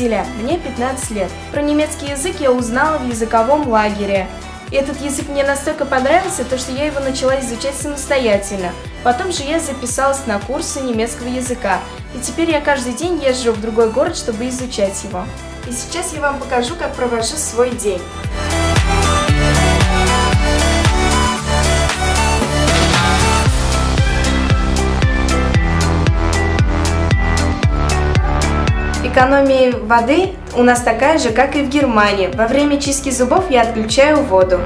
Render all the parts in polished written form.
Зиля, мне 15 лет. Про немецкий язык я узнала в языковом лагере. И этот язык мне настолько понравился, что я его начала изучать самостоятельно. Потом же я записалась на курсы немецкого языка. И теперь я каждый день езжу в другой город, чтобы изучать его. И сейчас я вам покажу, как провожу свой день. Экономия воды у нас такая же, как и в Германии. Во время чистки зубов я отключаю воду.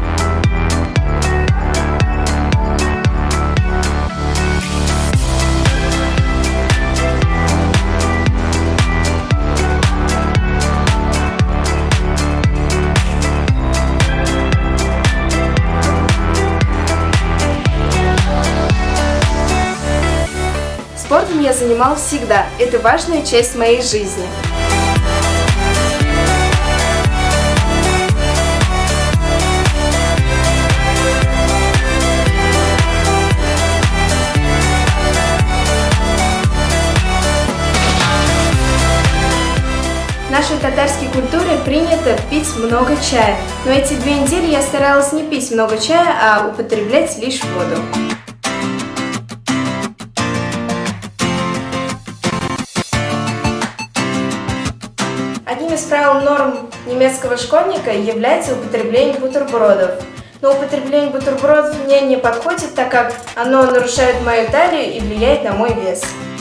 Спортом я занималась всегда. Это важная часть моей жизни. В нашей татарской культуре принято пить много чая. Но эти 2 недели я старалась не пить много чая, а употреблять лишь воду. Одним из правил норм немецкого школьника является употребление бутербродов. Но употребление бутербродов мне не подходит, так как оно нарушает мою талию и влияет на мой вес.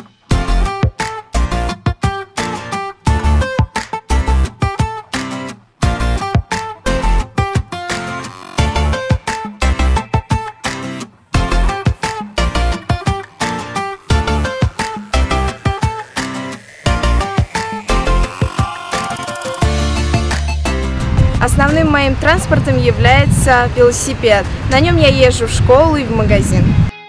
Основным моим транспортом является велосипед. На нем я езжу в школу и в магазин.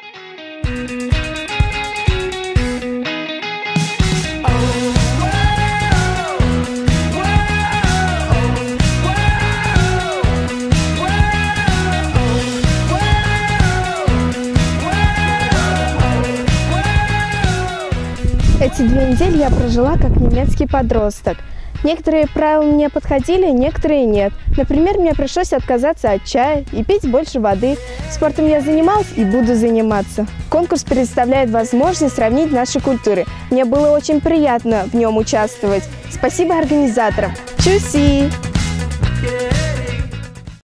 Эти 2 недели я прожила как немецкий подросток. Некоторые правила мне подходили, некоторые нет. Например, мне пришлось отказаться от чая и пить больше воды. Спортом я занималась и буду заниматься. Конкурс предоставляет возможность сравнить наши культуры. Мне было очень приятно в нем участвовать. Спасибо организаторам. Чуси!